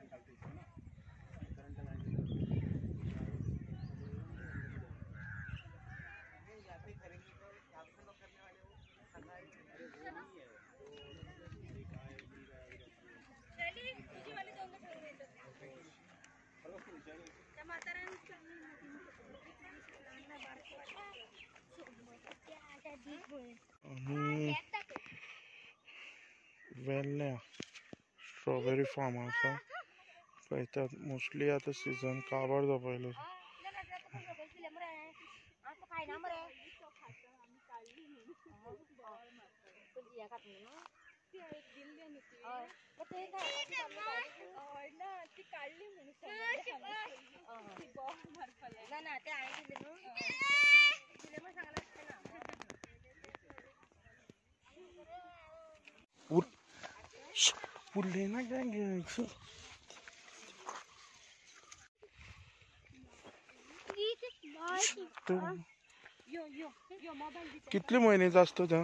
वेल्ल्या strawberry farm house पळयतात mostly आता season काबार जावपायलो पुलेना क्या घ्यायचं कितले महिन्याचा असतो त्या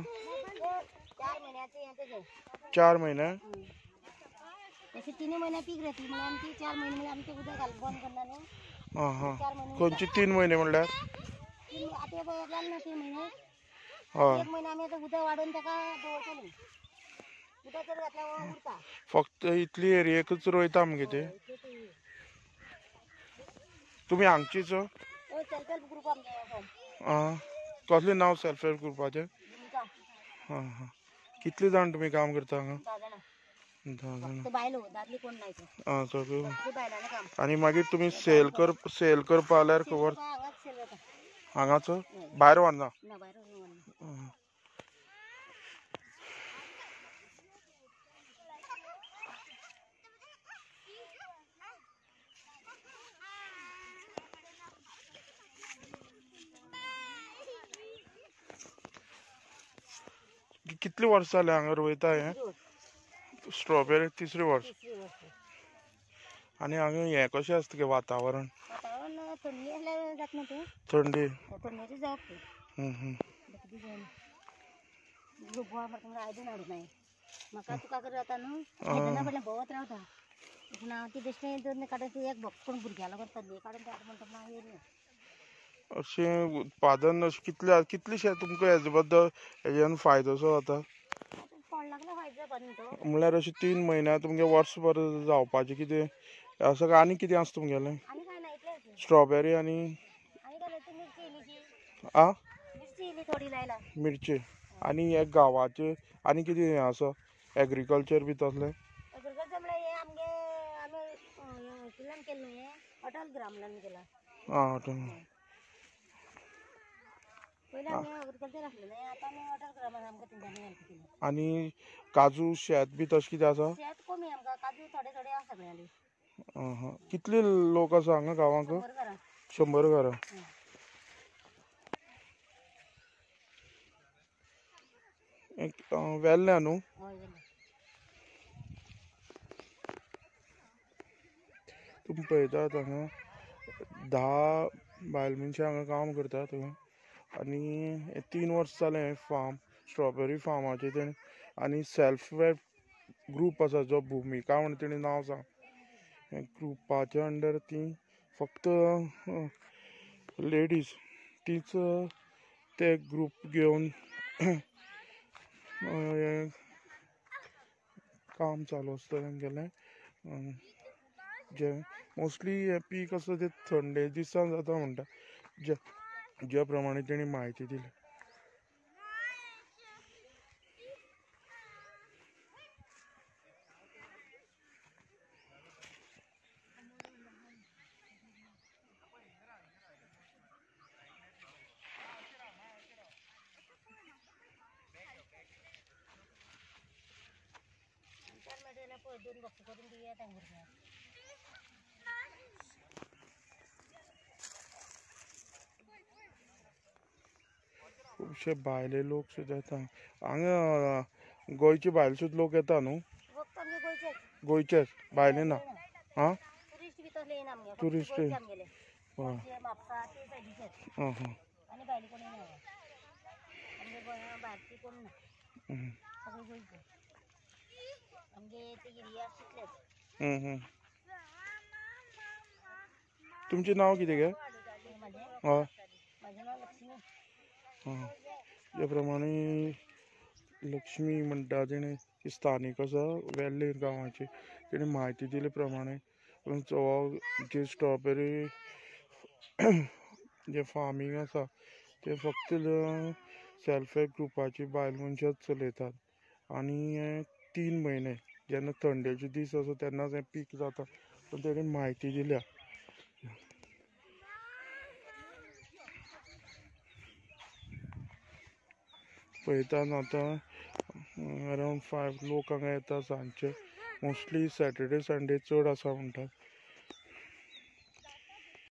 4 महिने तसे 3 महिने पीक राहते मग आमची 4 महिने आमचे उद्या घाल बंद करणार नाही. हां हां कोणची 3 महिने म्हणल्यार आता बघायला ना 3 महिने हां 1 महिना आम्ही आता उद्या वाढून त्याका दवरतो नाही उद्या जर घातल्यावर उरता फक्त इतली एरियेकच रोयता आमगे ते तुम्ही हांगचीच सेल्फ हेल्प ग्रुप आमचे हां कसले नाव सेल्फ हेल्प ग्रुपाचे हां हां कितले जाण तुम्ही काम करता हांगा 10 जाण बायलो दादली कोण नाही हां सगळं बायलांना काम आणि मागीर तुम्ही सेल करपा जाल्यार खबर हांगाच सेल जाता हांगाच भायर व्हरना ना बाहेर कितली वर्ष जाले हांगा रोयता हे स्ट्रॉबेरी 3री वर्ष आणि हांगा हें कशें आसता गे वातावरण थंडी आसल्यार जाता न्हू तूं थंडी थंडेची जावप गोवा म्हाका आयदन हाडूं नाय म्हाका तुका कर जाता न्हू आयदना फाटल्यान भोंवत रावता पूण हांव ती बेश्टें दोन काडून एक भोक करून भुरग्यां लागून थंडी काडून हाडटा म्हणटा हांव येयलें अशें उत्पादन अशें कितलेशें तुमकां हेजे बद्दल हेज्यान फायदो असो जाता फोड लागल्यार फायदो जावपा न्ही तो म्हणल्यार अशें 3 म्हयन्या तुमगे वर्सभर जावपाचें कितें असं आनी कितें आसता तुमगेलें आनी काय ना इतलेंच स्ट्रॉबेरी आनी काय मिरची इल्लीशी आं मिरची इल्ली थोडी लायला मिरची आनी हे गांवाचे आनी कितें हें आसा एग्रीकल्चर बी तसलें एग्रीकल्चर म्हणल्यार हे आमगे आमी हितूंतल्यान केलें न्हू हें अटल ग्रामलान केलां आं पयलीं आमी एग्रीकल्चर आसलेलें आतां आमी अटल ग्रामान आमकां तेंच्यांनी हेल्प केली आनी काजू शेत बी तशें कितें आसा शेत कमी आमकां काजू थोडे थोडे आसा सगळ्यांनी कितले लोक आसा हांगा गांवांक 100 घरां वेल्ल्या न्हू तुमी पळयतात हांगा 10 बायल मनशां हांगा काम करतात आनी 3 वर्स जालें फार्म स्ट्रॉबेरी फार्माचें तेणें आनी सेल्फ हेल्प ग्रूप आसा जो भुमिका म्हणून तेणें नांव सांग ग्रुपाच्या अंडर ती फक्त लेडीज तीच ते ग्रूप घेवन काम चालू आसता तेंगेलें जे मोस्टली हे पीक आसा ते थंडे दिसान जाता म्हणटा ज्या प्रमाणे तेणी म्हायती दिली दोन बॉक्स करून दिया भुरग्यांक खुबशे भायले लोक सुद्दां येता हांगा गोंयचे भायले सुद्दां लोक येता न्हू गोंयचेच भायले ना हां टुरिस्ट बी तसले येना आमगे टुरिस्ट आमगेले म्हापसा ते सायडीचेच हां हां आनी भायले कोण येना आमगे गोंया भायरची कोण ना सगळे गोंयचे आमगे ते एरिया तितलेच तुमचें नांव कितें गे? माझे हय माझं नाव लक्ष्मी. हां त्या प्रमाणे लक्ष्मी म्हणटा तिणें ती स्थानीक आसा वेल्ले गांवाची, तिणें म्हायती दिले प्रमाणे जे स्ट्रॉबेरी जे फार्मींग आसा ते फक्त सेल्फ हेल्प ग्रुपाची बायल मनशाच चलयतात आनी हे 3 म्हयने जेन्ना थंडेचे दीस आसा तेन्नाच हें पीक जाता. पूण तेणें म्हायती दिल्या. पळयतात आतां अरावंड 5 लोक हांगा येता सांजचे. मोस्टली सॅटर्डे संडे चड आसा म्हणटात.